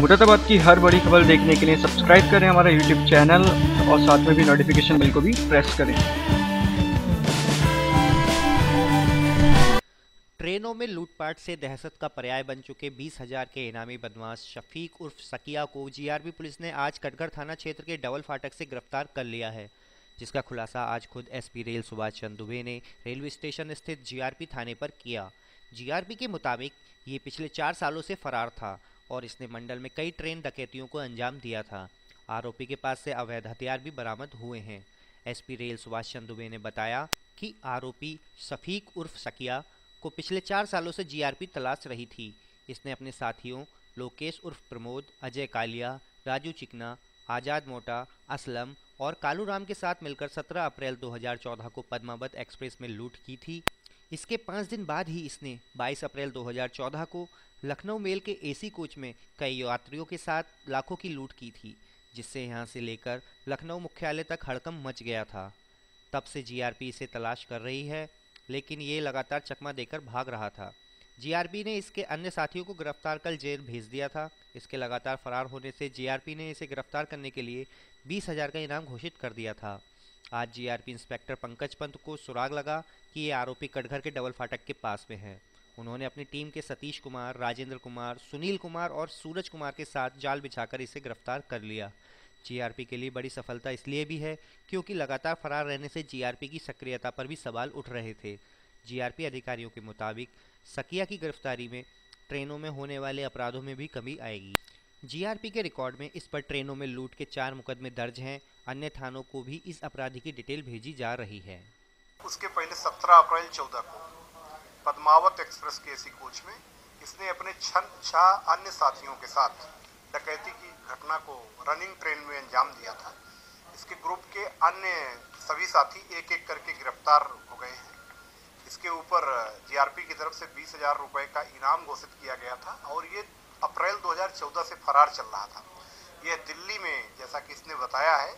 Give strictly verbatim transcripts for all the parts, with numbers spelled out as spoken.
मुरादाबाद की हर बड़ी खबर देखने के लिए सब्सक्राइब करें हमारा यूट्यूब चैनल और साथ में भी नोटिफिकेशन बेल को भी प्रेस करें। ट्रेनों में लूटपाट से दहशत का पर्याय बन चुके बीस हजार के इनामी बदमाश शफीक उर्फ सकिया को जीआरपी पुलिस ने आज कटघर थाना क्षेत्र के डबल फाटक से गिरफ्तार कर लिया है, जिसका खुलासा आज खुद एसपी रेल सुभाष चंद्र दुबे ने रेलवे स्टेशन स्थित जीआरपी थाने पर किया। जीआरपी के मुताबिक ये पिछले चार सालों से फरार था और इसने मंडल में कई ट्रेन डकैतियों को अंजाम दिया था। आरोपी के पास से अवैध हथियार भी बरामद हुए हैं। एसपी रेल सुभाष चंद्र दुबे ने बताया कि आरोपी शफीक उर्फ सकिया को पिछले चार सालों से जीआरपी तलाश रही थी। इसने अपने साथियों लोकेश उर्फ प्रमोद, अजय कालिया, राजू चिकना, आज़ाद मोटा, असलम और कालू राम के साथ मिलकर सत्रह अप्रैल दो हज़ार चौदह को पद्मावत एक्सप्रेस में लूट की थी। इसके पाँच दिन बाद ही इसने बाईस अप्रैल दो हज़ार चौदह को लखनऊ मेल के एसी कोच में कई यात्रियों के साथ लाखों की लूट की थी, जिससे यहां से लेकर लखनऊ मुख्यालय तक हड़कंप मच गया था। तब से जीआरपी इसे तलाश कर रही है, लेकिन ये लगातार चकमा देकर भाग रहा था। जीआरपी ने इसके अन्य साथियों को गिरफ्तार कर जेल भेज दिया था। इसके लगातार फरार होने से जीआरपी ने इसे गिरफ्तार करने के लिए बीस हजार का इनाम घोषित कर दिया था। आज जीआरपी इंस्पेक्टर पंकज पंत को सुराग लगा कि ये आरोपी कटघर के डबल फाटक के पास में है। उन्होंने अपनी टीम के सतीश कुमार, राजेंद्र कुमार, सुनील कुमार और सूरज कुमार के साथ जाल बिछाकर इसे गिरफ्तार कर लिया। जीआरपी के लिए बड़ी सफलता इसलिए भी है क्योंकि लगातार फरार रहने से जीआरपी की सक्रियता पर भी सवाल उठ रहे थे। जीआरपी अधिकारियों के मुताबिक सकिया की गिरफ्तारी में ट्रेनों में होने वाले अपराधों में भी कमी आएगी। जीआरपी के रिकॉर्ड में इस पर ट्रेनों में लूट के चार मुकदमे दर्ज हैं। अन्य थानों को भी इस अपराधी की डिटेल भेजी जा रही है। उसके पहले सत्रह अप्रैल चौदह को पद्मावत एक्सप्रेस के एसी कोच में इसने अपने छह अन्य साथियों के साथ डकैती की घटना को रनिंग ट्रेन में अंजाम दिया था। इसके ग्रुप के अन्य सभी साथी एक एक करके गिरफ्तार हो गए हैं। इसके ऊपर जीआरपी की तरफ से बीस हजार रुपए का इनाम घोषित किया गया था और ये अप्रैल दो हज़ार चौदह से फरार चल रहा था। यह दिल्ली में, जैसा कि इसने बताया है,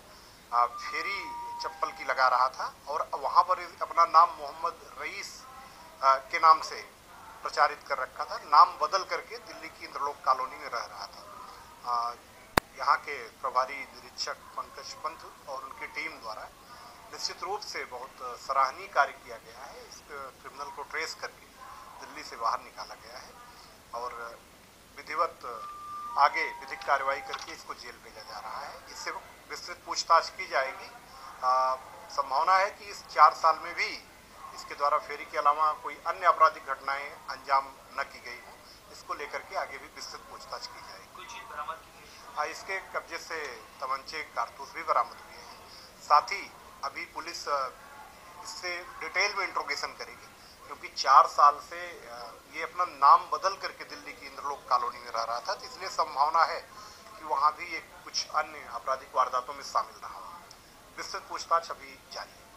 फेरी चप्पल की लगा रहा था और वहाँ पर अपना नाम मोहम्मद रईस के नाम से प्रचारित कर रखा था। नाम बदल करके दिल्ली की इंद्रलोक कॉलोनी में रह रहा था। यहाँ के प्रभारी निरीक्षक पंकज पंत और उनकी टीम द्वारा निश्चित रूप से बहुत सराहनीय कार्य किया गया है। इस क्रिमिनल को ट्रेस करके दिल्ली से बाहर निकाला गया है और विधिवत आगे विधिक कार्रवाई करके इसको जेल भेजा जा रहा है। इससे विस्तृत पूछताछ की जाएगी। संभावना है कि इस चार साल में भी इसके द्वारा फेरी के अलावा कोई अन्य आपराधिक घटनाएं अंजाम न की गई हो। इसको लेकर के आगे भी विस्तृत पूछताछ की जाएगी। कोई चीज बरामद की गई? हाँ, इसके कब्जे से तमंचे, कारतूस भी बरामद हुए हैं। साथ ही अभी पुलिस इससे डिटेल में इंट्रोगेशन करेगी, क्योंकि चार साल से ये अपना नाम बदल करके दिल्ली की इंद्रलोक कॉलोनी में रह रहा था, तो इसलिए संभावना है कि वहाँ भी ये कुछ अन्य आपराधिक वारदातों में शामिल रहा। विस्तृत पूछताछ अभी जारी है।